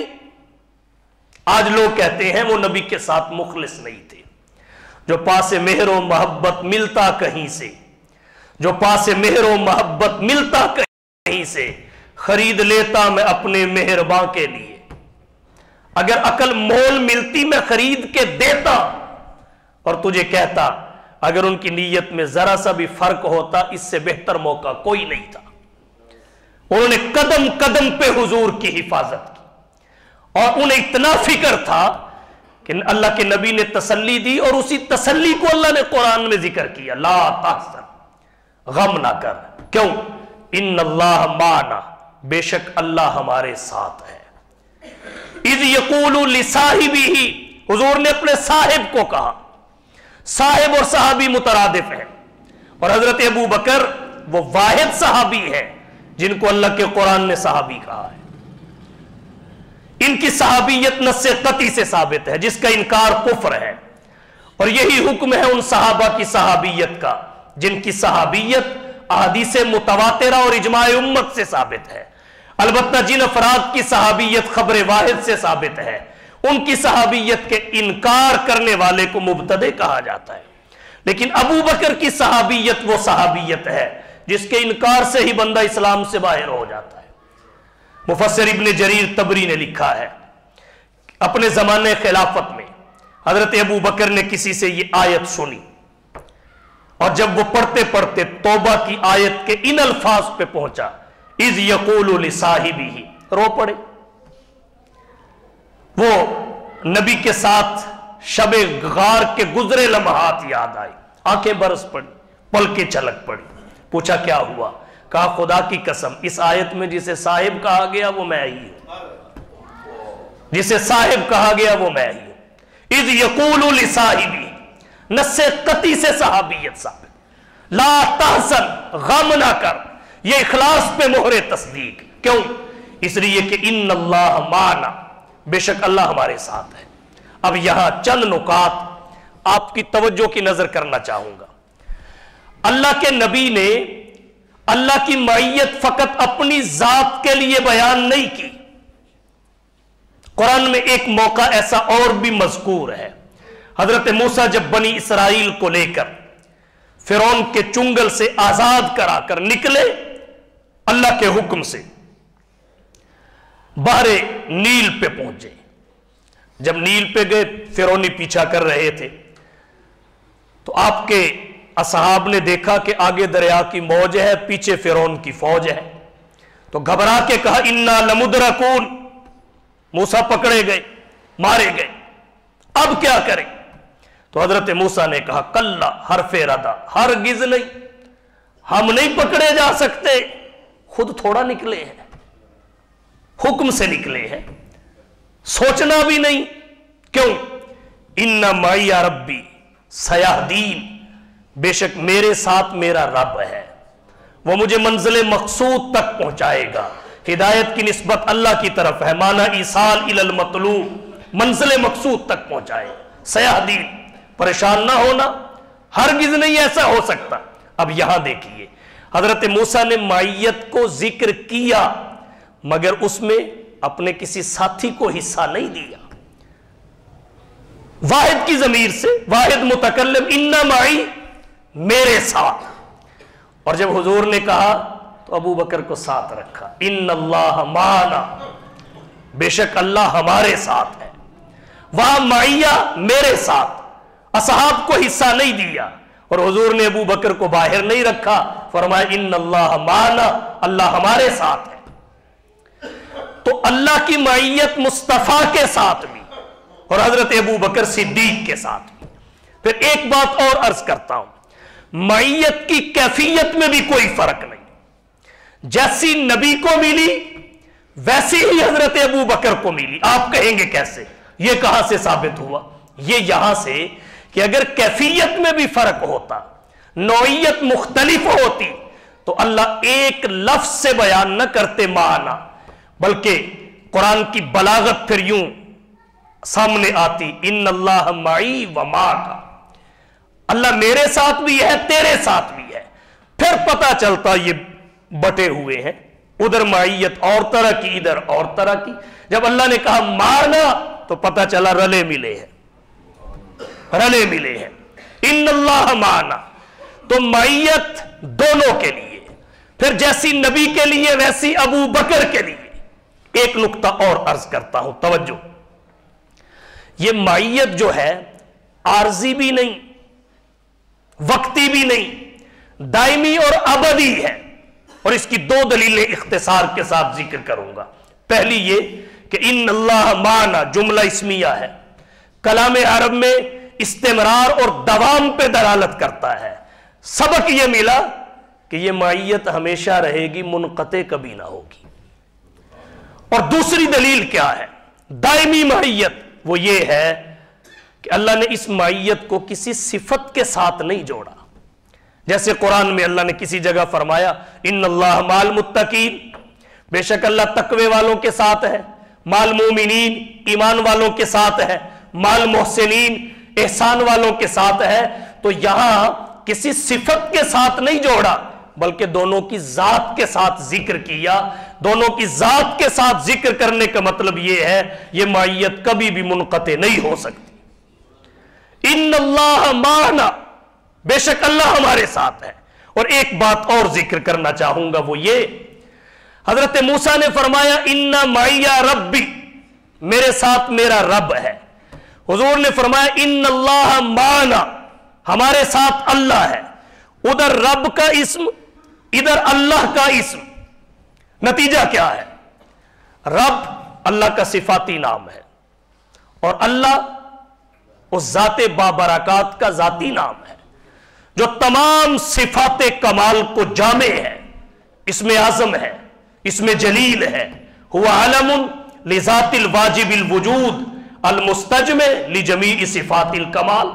آج لوگ کہتے ہیں وہ نبی کے ساتھ مخلص نہیں تھے، جو پاس مہر و محبت ملتا کہیں سے، جو پاس مہر و محبت ملتا کہیں سے، خرید لیتا میں اپنے مہرباں کے لیے۔ اگر عقل مول ملتی میں خرید کے دیتا، اور تجھے کہتا اگر ان کی نیت میں ذرا سا بھی فرق ہوتا اس سے بہتر موقع کوئی نہیں تھا۔ انہوں نے قدم قدم پہ حضور کی حفاظت کی، اور انہیں اتنا فکر تھا کہ اللہ کے نبی نے تسلی دی، اور اسی تسلی کو اللہ نے قرآن میں ذکر کیا لا تحزن، غم نہ کر۔ کیوں؟ ان اللہ معنا، بے شک اللہ ہمارے ساتھ ہے۔ اذ یقول لصاحبہ، حضور نے اپنے صاحب کو کہا۔ صاحب اور صحابی مترادف ہیں، اور حضرت ابو بکر وہ واحد صحابی ہے جن کو اللہ کے قرآن نے صحابی کہا ہے۔ ان کی صحابیت نص قطعی سے ثابت ہے، جس کا انکار کفر ہے، اور یہی حکم ہے ان صحابہ کی صحابیت کا جن کی صحابیت احادیث متواترہ اور اجماع امت سے ثابت ہے۔ البتہ جن افراد کی صحابیت خبر واحد سے ثابت ہے ان کی صحابیت کے انکار کرنے والے کو مبتدع کہا جاتا ہے، لیکن ابو بکر کی صحابیت وہ صحابیت ہے جس کے انکار سے ہی بندہ اسلام سے باہر ہو جاتا ہے۔ مفسر ابن جریر طبری نے لکھا ہے اپنے زمانے خلافت میں حضرت ابو بکر نے کسی سے یہ آیت سنی، اور جب وہ پڑھتے پڑھتے توبہ کی آیت کے ان الفاظ پہ پہنچا اذ یقول لصاحبہ، رو پڑے۔ وہ نبی کے ساتھ شب غار کے گزرے لمحات یاد آئی، آنکھیں برس پڑی، پلکیں چھلک پڑی۔ پوچھا کیا ہوا؟ کہا خدا کی قسم اس آیت میں جسے صاحب کہا گیا وہ میں ہی ہوں، جسے صاحب کہا گیا وہ میں ہی ہوں۔ اذ یقول لصاحبہ، نص قطعی سے صحابیت ثابت۔ لا تحزن، غم نہ کر، یہ اخلاص پہ مہر تصدیق۔ کیوں؟ اس لیے کہ ان اللہ معنا، بے شک اللہ ہمارے ساتھ ہے۔ اب یہاں چند نکات آپ کی توجہ کی نظر کرنا چاہوں گا۔ اللہ کے نبی نے اللہ کی معیت فقط اپنی ذات کے لیے بیان نہیں کی. قرآن میں ایک موقع ایسا اور بھی مذکور ہے. حضرت موسیٰ جب بنی اسرائیل کو لے کر فرعون کے چنگل سے آزاد کرا کر نکلے اللہ کے حکم سے, بحر نیل پہ پہنچے. جب نیل پہ گئے, فرعونی پیچھا کر رہے تھے, تو آپ کے اصحاب نے دیکھا کہ آگے دریا کی موج ہے, پیچھے فرعون کی فوج ہے, تو گھبرا کے کہا انا لمدرکون, موسیٰ پکڑے گئے, مارے گئے, اب کیا کریں؟ تو حضرت موسیٰ نے کہا کلا حرف ردا, ہرگز نہیں, ہم نہیں پکڑے جا سکتے, خود تھوڑا نکلے ہیں, حکم سے نکلے ہیں, سوچنا بھی نہیں. کیوں؟ ان معی ربی سیہدین, بے شک میرے ساتھ میرا رب ہے, وہ مجھے منزل مقصود تک پہنچائے گا. ہدایت کی نسبت اللہ کی طرف ہے, مانا ایصال الی المطلوب, منزل مقصود تک پہنچائے. سیہدین, پریشان نہ ہونا, ہرگز نہیں ایسا ہو سکتا. اب یہاں دیکھیے, حضرت موسیٰ نے معیت کو ذکر کیا مگر اس میں اپنے کسی ساتھی کو حصہ نہیں دیا. واحد کی ضمیر سے, واحد متکلم, انا معی, میرے ساتھ. اور جب حضور نے کہا تو ابو بکر کو ساتھ رکھا, ان اللہ معنا, بے شک اللہ ہمارے ساتھ ہے. وہاں معیہ میرے ساتھ, اصحاب کو حصہ نہیں دیا, اور حضور نے ابو بکر کو باہر نہیں رکھا, فرمایا ان اللہ معنا, اللہ ہمارے ساتھ ہے. تو اللہ کی معیت مصطفیٰ کے ساتھ بھی اور حضرت ابو بکر صدیق کے ساتھ بھی. پھر ایک بات اور عرض کرتا ہوں, معیت کی کیفیت میں بھی کوئی فرق نہیں. جیسی نبی کو ملی ویسی ہی حضرت ابو بکر کو ملی. آپ کہیں گے کیسے؟ یہ کہاں سے ثابت ہوا؟ یہ یہاں سے کہ اگر کیفیت میں بھی فرق ہوتا, نوعیت مختلف ہوتی, تو اللہ ایک لفظ سے بیان نہ کرتے معنی, بلکہ قرآن کی بلاغت پھر یوں سامنے آتی, ان اللہ معی و معک, اللہ میرے ساتھ بھی ہے, تیرے ساتھ بھی ہے. پھر پتا چلتا یہ بٹے ہوئے ہیں, ادھر معیت اور طرح کی, ادھر اور طرح کی. جب اللہ نے کہا مارنا تو پتا چلا رلے ملے ہیں, رلے ملے ہیں. ان اللہ معنا, تو معیت دونوں کے لیے, پھر جیسی نبی کے لیے ویسی ابو بکر کے لیے. ایک نقطہ اور عرض کرتا ہوں, توجہ. یہ معیت جو ہے عارضی بھی نہیں, وقتی بھی نہیں, دائمی اور ابدی ہے. اور اس کی دو دلیلیں اختصار کے ساتھ ذکر کروں گا. پہلی یہ کہ ان اللہ معنا جملہ اسمیہ ہے, کلام عرب میں استمرار اور دوام پہ دلالت کرتا ہے. سبق یہ ملا کہ یہ معیت ہمیشہ رہے گی, منقطع کبھی نہ ہوگی. اور دوسری دلیل کیا ہے دائمی معیت؟ وہ یہ ہے کہ اللہ نے اس معیت کو کسی صفت کے ساتھ نہیں جوڑا. جیسے قرآن میں اللہ نے کسی جگہ فرمایا ان اللہ مال متقین, بے شک اللہ تقوی والوں کے ساتھ ہے, مال مومنین, ایمان والوں کے ساتھ ہے, مال محسنین, احسان والوں کے ساتھ ہے. تو یہاں کسی صفت کے ساتھ نہیں جوڑا بلکہ دونوں کی ذات کے ساتھ ذکر کیا. دونوں کی ذات کے ساتھ ذکر کرنے کا مطلب یہ ہے یہ معیت کبھی بھی منقطع نہیں ہو سکتی. ان اللہ معنا, بے شک اللہ ہمارے ساتھ ہے. اور ایک بات اور ذکر کرنا چاہوں گا, وہ یہ, حضرت موسیٰ نے فرمایا ان معی ربی, میرے ساتھ میرا رب ہے. حضور نے فرمایا ان اللہ معنا, ہمارے ساتھ اللہ ہے. ادھر رب کا اسم, ادھر اللہ کا اسم. نتیجہ کیا ہے؟ رب اللہ کا صفاتی نام ہے اور اللہ اس ذات بابرکات کا ذاتی نام ہے جو تمام صفات کمال کو جامع ہے. اس میں اعظم ہے, اس میں جلیل ہے. هو علم لذات الواجب الوجود المستجمع لجمیع صفات الکمال.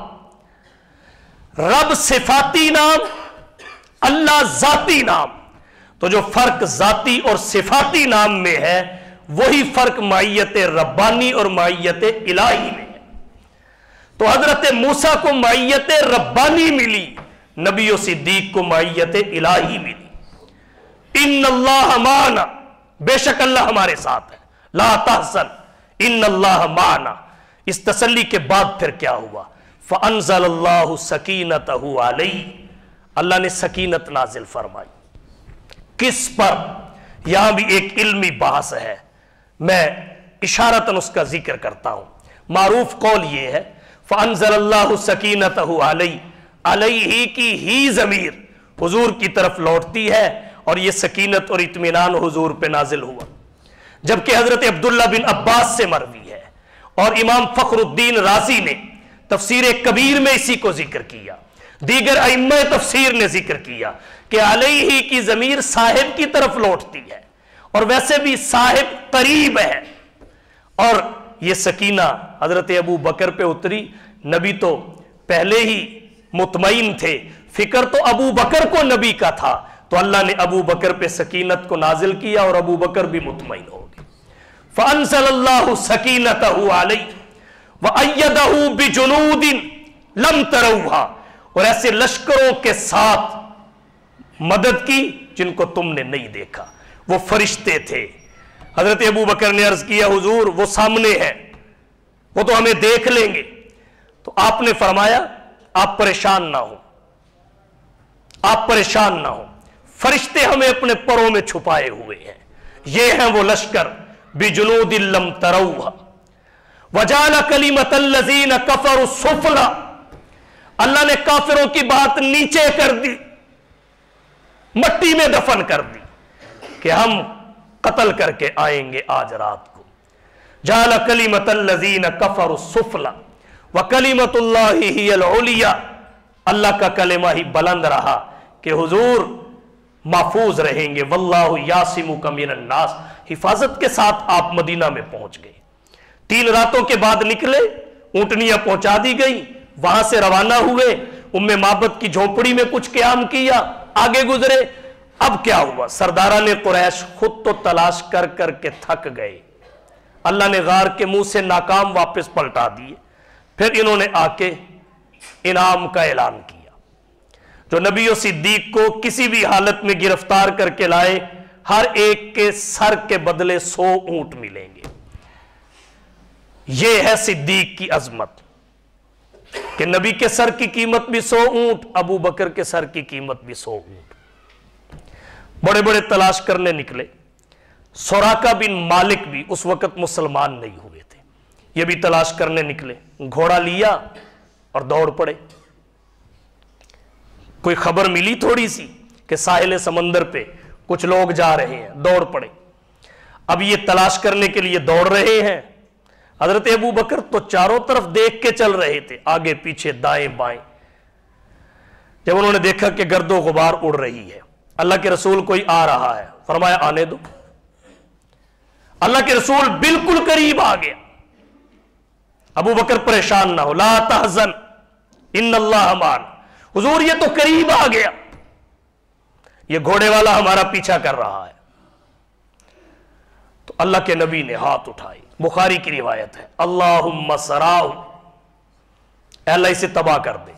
رب صفاتی نام, اللہ ذاتی نام. تو جو فرق ذاتی اور صفاتی نام میں ہے وہی فرق معیت ربانی اور معیت الہی میں ہے. تو حضرت موسیٰ کو معیت ربانی ملی نبی و صدیق کو معیت الہی ملی. ان اللہ معنا، بے شک اللہ ہمارے ساتھ ہے. لا تحزن ان اللہ معنا. اس تسلی کے بعد پھر کیا ہوا؟ فانزل اللہ سکینتہ علیہ، اللہ نے سکینت نازل فرمائی. کس پر؟ یہاں بھی ایک علمی بحث ہے، میں اشارتاً اس کا ذکر کرتا ہوں. معروف قول یہ ہے فانزل اللہ سکینتہ علیہ، علیہ کی ہی ضمیر حضور کی طرف لوٹتی ہے اور یہ سکینت اور اطمینان حضور پہ نازل ہوا. جبکہ حضرت عبداللہ بن عباس سے مروی ہے اور امام فخر الدین رازی نے تفسیر کبیر میں اسی کو ذکر کیا، دیگر ائمہ تفسیر نے ذکر کیا کہ علیہ کی ضمیر صاحب کی طرف لوٹتی ہے، اور ویسے بھی صاحب قریب ہے. اور یہ سکینہ حضرت ابو بکر پہ اتری. نبی تو پہلے ہی مطمئن تھے، فکر تو ابو بکر کو نبی کا تھا، تو اللہ نے ابو بکر پہ سکینت کو نازل کیا اور ابو بکر بھی مطمئن ہو گئے. فانزل اللہ سکینتہ علیہ وأیدہ بجنود لم تروہا، اور ایسے لشکروں کے ساتھ مدد کی جن کو تم نے نہیں دیکھا. وہ فرشتے تھے. حضرت ابو بکر نے عرض کیا حضور وہ سامنے ہے، وہ تو ہمیں دیکھ لیں گے. تو آپ نے فرمایا آپ پریشان نہ ہو، آپ پریشان نہ ہو، فرشتے ہمیں اپنے پروں میں چھپائے ہوئے ہیں. یہ ہیں وہ لشکر بجنود لم تروہا وجعل کلمۃ الذین کفروا السفلی. اللہ نے کافروں کی بات نیچے کر دی، مٹی میں دفن کر دی کہ ہم قتل کر کے آئیں گے آج رات کو. جعل کلمۃ الذین کفروا السفلی وکلمۃ اللہ ہی العلیٰ. اللہ کا کلمہ ہی بلند رہا کہ حضور محفوظ رہیں گے. واللہ یعصمک من الناس. حفاظت کے ساتھ آپ مدینہ میں پہنچ گئے. تین راتوں کے بعد نکلے، اونٹنیاں پہنچا دی گئی، وہاں سے روانہ ہوئے، ام معبد کی جھونپڑی میں کچھ قیام کیا، آگے گزرے. اب کیا ہوا؟ سرداران قریش خود تو تلاش کر کر کے تھک گئے، اللہ نے غار کے منہ سے ناکام واپس پلٹا دیے. پھر انہوں نے آ کے انعام کا اعلان کیا. جو نبی و صدیق کو کسی بھی حالت میں گرفتار کر کے لائے، ہر ایک کے سر کے بدلے سو اونٹ ملیں گے. یہ ہے صدیق کی عظمت کہ نبی کے سر کی قیمت بھی سو اونٹ، ابو بکر کے سر کی قیمت بھی سو اونٹ. بڑے بڑے تلاش کرنے نکلے. سوراقہ بن مالک بھی اس وقت مسلمان نہیں ہوئے تھے، یہ بھی تلاش کرنے نکلے. گھوڑا لیا اور دوڑ پڑے. کوئی خبر ملی تھوڑی سی کہ ساحل سمندر پہ کچھ لوگ جا رہے ہیں، دوڑ پڑے. اب یہ تلاش کرنے کے لیے دوڑ رہے ہیں. حضرت ابو بکر تو چاروں طرف دیکھ کے چل رہے تھے، آگے پیچھے دائیں بائیں. جب انہوں نے دیکھا کہ گرد و غبار اڑ رہی ہے، اللہ کے رسول کوئی آ رہا ہے، فرمایا آنے دو. اللہ کے رسول بالکل قریب آ گیا. ابو بکر پریشان نہ ہو، لا تحزن ان اللہ معنا. حضور یہ تو قریب آ گیا، یہ گھوڑے والا ہمارا پیچھا کر رہا ہے. تو اللہ کے نبی نے ہاتھ اٹھائے. بخاری کی روایت ہے اللہم سراؤ، اے اللہ اسے تباہ کر دے.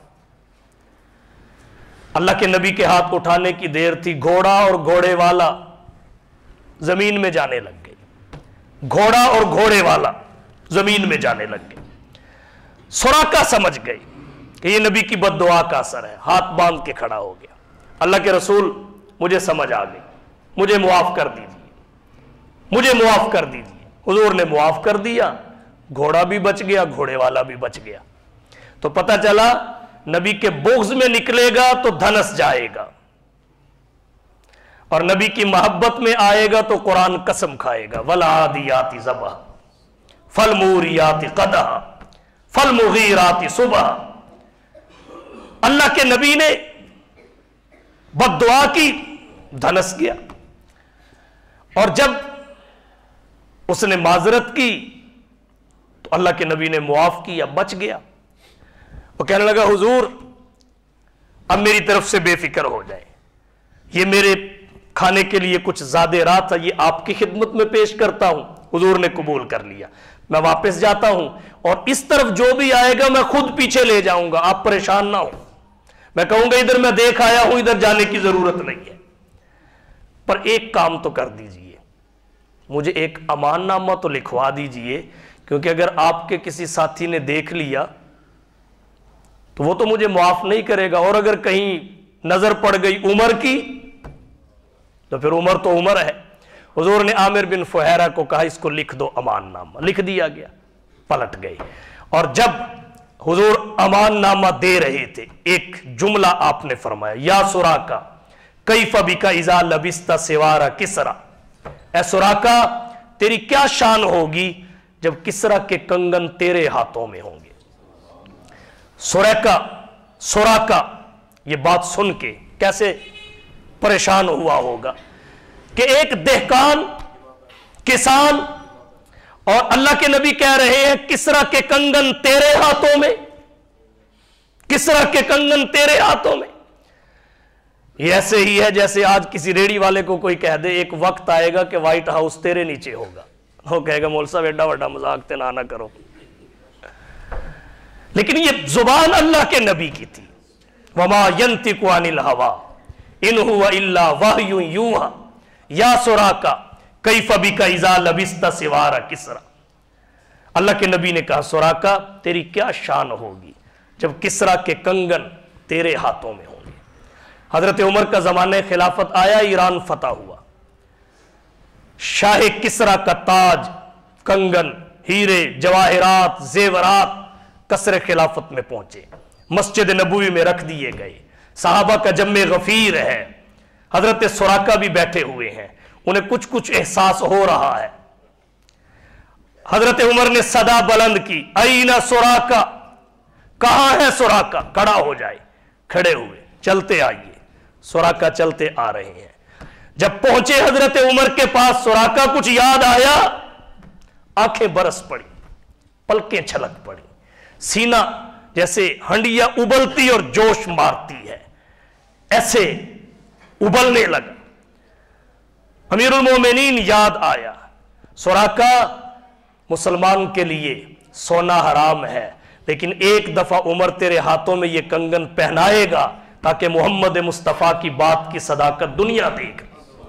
اللہ کے نبی کے ہاتھ اٹھانے کی دیر تھی، گھوڑا اور گھوڑے والا زمین میں جانے لگ گئے. گھوڑا اور گھوڑے والا زمین میں جانے لگ گئے. سوراقہ سمجھ گئے کہ یہ نبی کی بد دعا کا اثر ہے، ہاتھ باندھ کے کھڑا ہو گیا. اللہ کے رسول مجھے سمجھ آ گئی، مجھے معاف کر دیجیے، مجھے معاف کر دیجیے. حضور نے معاف کر دیا. گھوڑا بھی بچ گیا، گھوڑے والا بھی بچ گیا. تو پتہ چلا نبی کے بغض میں نکلے گا تو دھنس جائے گا، اور نبی کی محبت میں آئے گا تو قرآن قسم کھائے گا. والعادیات ضبحا فالموریات قدحا فالمغیرات صبحا. اللہ کے نبی نے بد دعا کی، دھنس گیا. اور جب اس نے معذرت کی تو اللہ کے نبی نے معاف کیا، بچ گیا. وہ کہنے لگا حضور اب میری طرف سے بے فکر ہو جائے، یہ میرے کھانے کے لیے کچھ زیادہ رات تھا، یہ آپ کی خدمت میں پیش کرتا ہوں. حضور نے قبول کر لیا. میں واپس جاتا ہوں اور اس طرف جو بھی آئے گا میں خود پیچھے لے جاؤں گا، آپ پریشان نہ ہو. میں کہوں گا ادھر میں دیکھ آیا ہوں، ادھر جانے کی ضرورت نہیں ہے، پر ایک کام تو کر دیجئے، مجھے ایک امان نامہ تو لکھوا دیجئے، کیونکہ اگر آپ کے کسی ساتھی نے دیکھ لیا تو وہ تو مجھے معاف نہیں کرے گا، اور اگر کہیں نظر پڑ گئی عمر کی تو پھر عمر تو عمر ہے۔ حضور نے عامر بن فہیرہ کو کہا اس کو لکھ دو امان نامہ، لکھ دیا گیا، پلٹ گئے، اور جب حضور امان نامہ دے رہے تھے ایک جملہ آپ نے فرمایا، یا سراقہ کیف بک اذا لبست سوار کسرا، اے سراقہ تیری کیا شان ہوگی جب کسرا کے کنگن تیرے ہاتھوں میں ہوں گے۔ سراقہ سراقہ یہ بات سن کے کیسے پریشان ہوا ہوگا کہ ایک دہقان، کسان، اور اللہ کے نبی کہہ رہے ہیں کسرا کے کنگن تیرے ہاتھوں میں، کسرا کے کنگن تیرے ہاتھوں میں۔ یہ ایسے ہی ہے جیسے آج کسی ریڑی والے کو کوئی کہہ دے ایک وقت آئے گا کہ وائٹ ہاؤس تیرے نیچے ہوگا، وہ کہے گا مول صاحب ایڈا وڈا مذاق تے نہ کرو، لیکن یہ زبان اللہ کے نبی کی تھی، وما ينطق عن الهوى ان هو الا وحی یوحی یا سراقہ کیف بک اذا لبست سوار کسرا۔ اللہ کے نبی نے کہا سراقہ تیری کیا شان ہوگی جب کسرا کے کنگن تیرے ہاتھوں میں ہوں گے۔ حضرت عمر کا زمانہ خلافت آیا، ایران فتح ہوا، شاہ کسرا کا تاج، کنگن، ہیرے، جواہرات، زیورات قصر خلافت میں پہنچے، مسجد نبوی میں رکھ دیے گئے، صحابہ کا جمع غفیر ہے، حضرت سراقہ بھی بیٹھے ہوئے ہیں، انہیں کچھ کچھ احساس ہو رہا ہے۔ حضرت عمر نے صدا بلند کی، این سراقہ، کہاں ہے سراقہ، کھڑا ہو جائے، کھڑے ہوئے، چلتے آئیے، سراقہ چلتے آ رہے ہیں۔ جب پہنچے حضرت عمر کے پاس، سراقہ کچھ یاد آیا، آنکھیں برس پڑی، پلکیں چھلک پڑی، سینہ جیسے ہنڈیا ابلتی اور جوش مارتی ہے ایسے ابلنے لگا۔ امیر المومنین یاد آیا، سراقہ مسلمان کے لیے سونا حرام ہے، لیکن ایک دفعہ عمر تیرے ہاتھوں میں یہ کنگن پہنائے گا تاکہ محمد مصطفیٰ کی بات کی صداقت دنیا دیکھ۔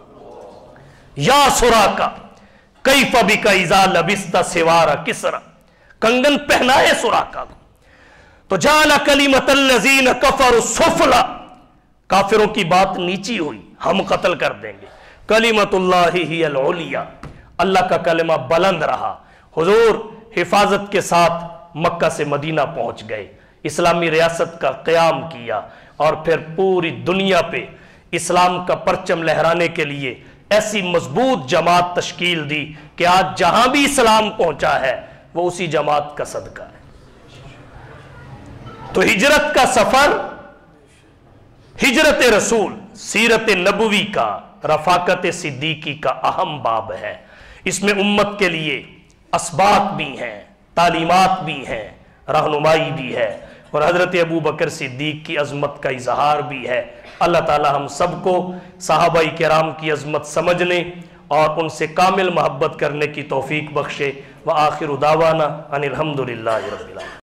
یا سراقہ کیف بک اذا لبست سوار کسرا، کنگن پہنائے سراقہ کو، تو جعل کلمۃ الذین کفروا السفلی، کافروں کی بات نیچی ہوئی، ہم قتل کر دیں گے، کلمۃ اللہ ہی العلیٰ، اللہ کا کلمہ بلند رہا۔ حضور حفاظت کے ساتھ مکہ سے مدینہ پہنچ گئے، اسلامی ریاست کا قیام کیا، اور پھر پوری دنیا پہ اسلام کا پرچم لہرانے کے لیے ایسی مضبوط جماعت تشکیل دی کہ آج جہاں بھی اسلام پہنچا ہے وہ اسی جماعت کا صدقہ ہے۔ تو ہجرت کا سفر، ہجرت رسول، سیرت نبوی کا، رفاقت صدیقی کا اہم باب ہے۔ اس میں امت کے لیے اسباق بھی ہیں، تعلیمات بھی ہیں، رہنمائی بھی ہے، اور حضرت ابو بکر صدیق کی عظمت کا اظہار بھی ہے۔ اللہ تعالی ہم سب کو صحابہ کرام کی عظمت سمجھنے اور ان سے کامل محبت کرنے کی توفیق بخشے۔ وآخر دعوانا ان الحمدللہ رب العالمین۔